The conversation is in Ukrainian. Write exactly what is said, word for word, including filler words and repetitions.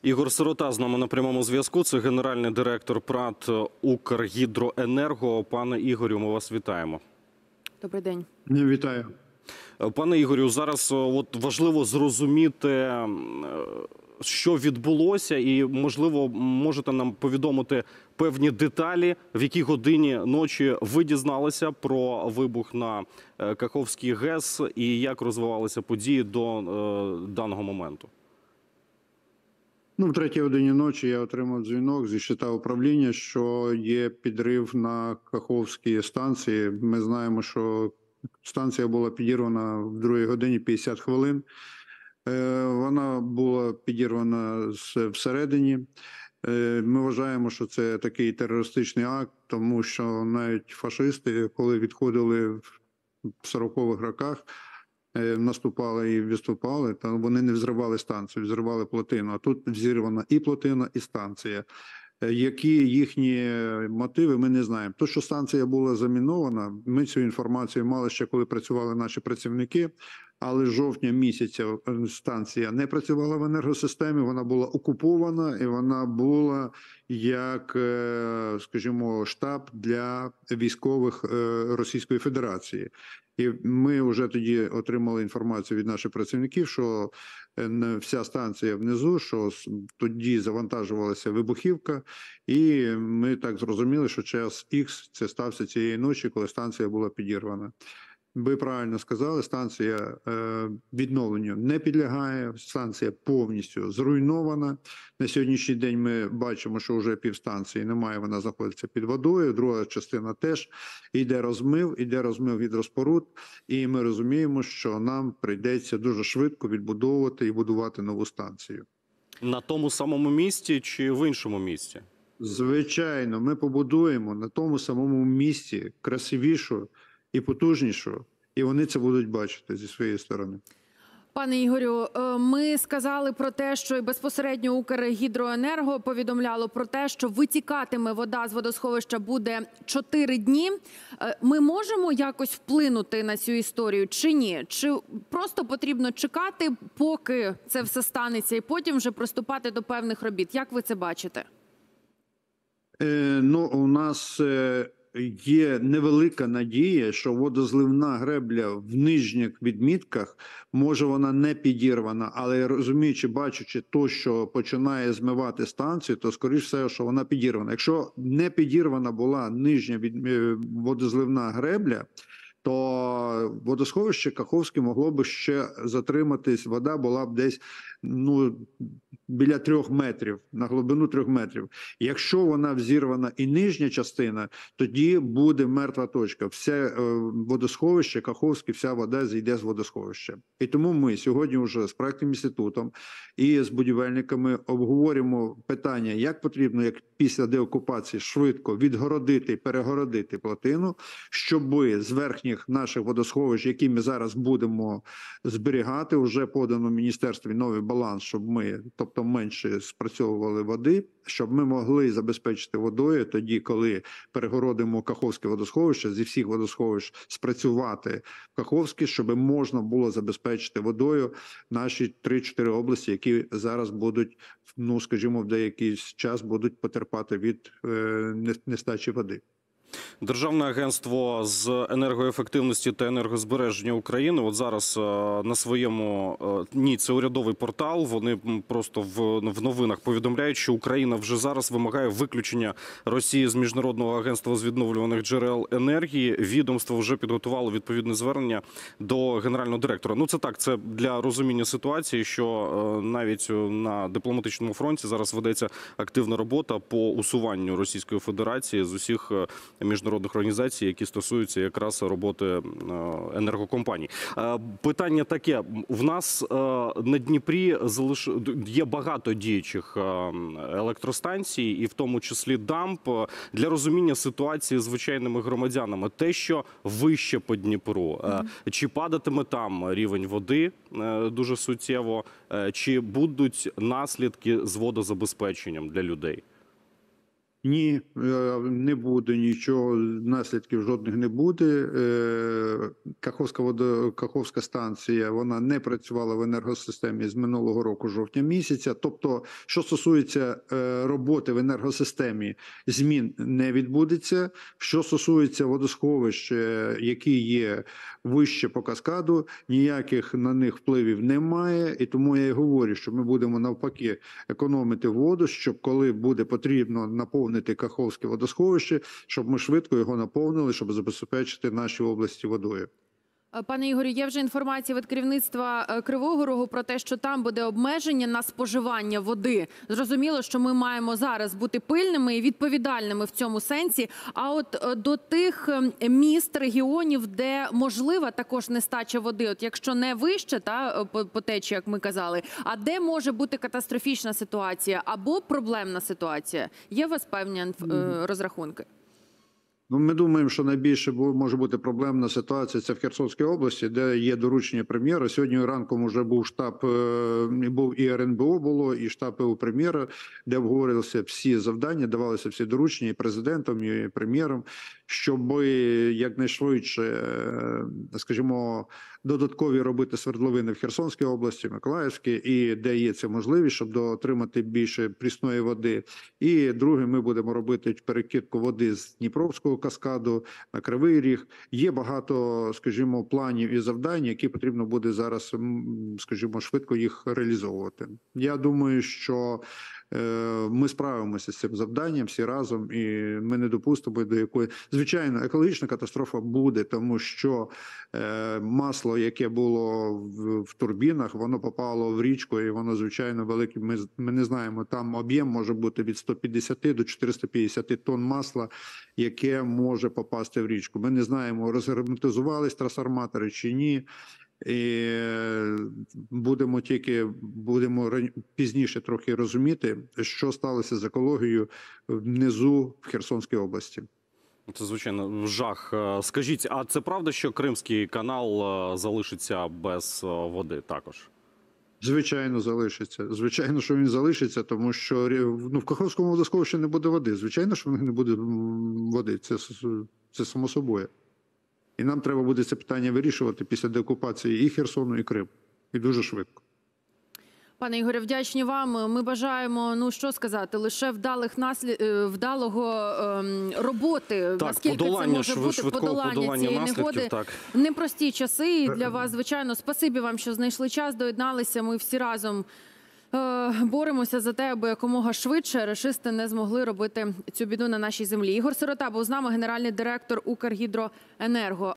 Ігор Сирота з нами на прямому зв'язку. Це генеральний директор ПрАТ «Укргідроенерго». Пане Ігорю, ми вас вітаємо. Добрий день. Вітаю. Пане Ігорю, зараз от важливо зрозуміти, що відбулося, і, можливо, можете нам повідомити певні деталі, в якій годині ночі ви дізналися про вибух на Каховській ГЕС і як розвивалися події до е, даного моменту. Ну, в третій годині ночі я отримав дзвінок зі щита управління, що є підрив на Каховській станції. Ми знаємо, що станція була підірвана в другій годині п'ятдесят хвилин. Вона була підірвана всередині. Ми вважаємо, що це такий терористичний акт, тому що навіть фашисти, коли відходили в сорокових роках, наступали і відступали, то вони не взривали станцію, взривали плотину. А тут взірвана і плотина, і станція. Які їхні мотиви, ми не знаємо. То, що станція була замінована, ми цю інформацію мали ще, коли працювали наші працівники, але з жовтня місяця станція не працювала в енергосистемі, вона була окупована і вона була як, скажімо, штаб для військових Російської Федерації. І ми вже тоді отримали інформацію від наших працівників, що вся станція внизу, що тоді завантажувалася вибухівка, і ми так зрозуміли, що час Х це стався цієї ночі, коли станція була підірвана. Ви правильно сказали, станція е, відновленню не підлягає, станція повністю зруйнована. На сьогоднішній день ми бачимо, що вже півстанції немає, вона знаходиться під водою, друга частина теж. Йде розмив, йде розмив гідроспоруд, і ми розуміємо, що нам прийдеться дуже швидко відбудовувати і будувати нову станцію. На тому самому місці чи в іншому місці? Звичайно, ми побудуємо на тому самому місці красивішу і потужнішу, і вони це будуть бачити зі своєї сторони. Пане Ігорю, ми сказали про те, що і безпосередньо Укргідроенерго повідомляло про те, що витікатиме вода з водосховища буде чотири дні. Ми можемо якось вплинути на цю історію чи ні? Чи просто потрібно чекати, поки це все станеться, і потім вже приступати до певних робіт? Як ви це бачите? Е, ну, у нас... Е... Є невелика надія, що водозливна гребля в нижніх відмітках, може вона не підірвана, але розуміючи, бачачи то, що починає змивати станцію, то скоріш все, що вона підірвана. Якщо не підірвана була нижня від... водозливна гребля, то водосховище Каховське могло б ще затриматись, вода була б десь ну, біля трьох метрів, на глибину трьох метрів. Якщо вона взірвана і нижня частина, тоді буде мертва точка. Все водосховище, Каховське, вся вода зійде з водосховища. І тому ми сьогодні вже з проектним інститутом і з будівельниками обговорюємо питання, як потрібно, як після деокупації, швидко відгородити, перегородити плотину, щоб з верхніх наших водосховищ, які ми зараз будемо зберігати, вже подано в міністерстві новий баланс, щоб ми, тобто менше спрацьовували води, щоб ми могли забезпечити водою тоді, коли перегородимо Каховське водосховище, зі всіх водосховищ спрацювати в Каховське, щоб можна було забезпечити водою наші три-чотири області, які зараз будуть, ну, скажімо, в деякий час будуть потерпати від е, нестачі води. Державне агентство з енергоефективності та енергозбереження України от зараз на своєму, ні, це урядовий портал, вони просто в, в новинах повідомляють, що Україна вже зараз вимагає виключення Росії з Міжнародного агентства з відновлюваних джерел енергії. Відомство вже підготувало відповідне звернення до генерального директора. Ну це так, це для розуміння ситуації, що навіть на дипломатичному фронті зараз ведеться активна робота по усуванню Російської Федерації з усіх міжнародних організацій, які стосуються якраз роботи енергокомпаній. Питання таке. В нас на Дніпрі залиш... є багато діючих електростанцій, і в тому числі ДАМП. Для розуміння ситуації з звичайними громадянами, те, що вище по Дніпру, mm-hmm. чи падатиме там рівень води дуже суттєво, чи будуть наслідки з водозабезпеченням для людей? Ні, е, не буде нічого, наслідків жодних не буде. Е, Каховська водо, Каховська станція, вона не працювала в енергосистемі з минулого року, жовтня місяця. Тобто, що стосується е, роботи в енергосистемі, змін не відбудеться. Що стосується водосховищ, е, які є вище по каскаду, ніяких на них впливів немає. І тому я і говорю, що ми будемо навпаки економити воду, щоб коли буде потрібно наповнити Каховське водосховище, щоб ми швидко його наповнили, щоб забезпечити наші області водою. Пане Ігорю, є вже інформація від керівництва е, Кривого Рогу про те, що там буде обмеження на споживання води. Зрозуміло, що ми маємо зараз бути пильними і відповідальними в цьому сенсі. А от е, до тих е, міст, регіонів, де можлива також нестача води, от якщо не вище, та, по, по течії, як ми казали, а де може бути катастрофічна ситуація або проблемна ситуація? Є у вас певні е, розрахунки? Ну, ми думаємо, що найбільше може бути проблемна ситуація це в Херсонській області, де є доручення прем'єра. Сьогодні ранком вже був штаб, був і ер ен бе о було, і штаб у прем'єра, де обговорилися всі завдання, давалися всі доручення і президентом, і прем'єром, щоб якнайшвидше, скажімо, додаткові робити свердловини в Херсонській області, Миколаївській, і де є це можливість, щоб отримати більше прісної води. І друге, ми будемо робити перекидку води з Дніпровського каскаду на Кривий Ріг. Є багато, скажімо, планів і завдань, які потрібно буде зараз, скажімо, швидко їх реалізовувати. Я думаю, що ми справимося з цим завданням всі разом, і ми не допустимо до якої... Звичайно, екологічна катастрофа буде, тому що масло, яке було в, в турбінах, воно попало в річку, і воно, звичайно, велике. Ми, ми не знаємо, там об'єм може бути від ста п'ятдесяти до чотирьохсот п'ятдесяти тонн масла, яке може попасти в річку. Ми не знаємо, розгерметизувались трансформатори чи ні. І будемо тільки будемо пізніше трохи розуміти, що сталося з екологією внизу в Херсонській області. Це, звичайно, жах. Скажіть, а це правда, що Кримський канал залишиться без води також? Звичайно, залишиться. Звичайно, що він залишиться, тому що ну, в Каховському водосховищі не буде води. Звичайно, що в них не буде води. Це, це само собою. І нам треба буде це питання вирішувати після деокупації і Херсону, і Криму. І дуже швидко. Пане Ігорю, вдячні вам. Ми бажаємо, ну що сказати, лише вдалих наслід... вдалого ем, роботи. Так, наскільки подолання, це може бути, швидкого подолання, подолання цієї наслідків, негоди. так. Непрості часи і для вас, звичайно. Спасибі вам, що знайшли час, доєдналися. Ми всі разом е, боремося за те, аби якомога швидше рашисти не змогли робити цю біду на нашій землі. Ігор Сирота був з нами, генеральний директор Укргідроенерго.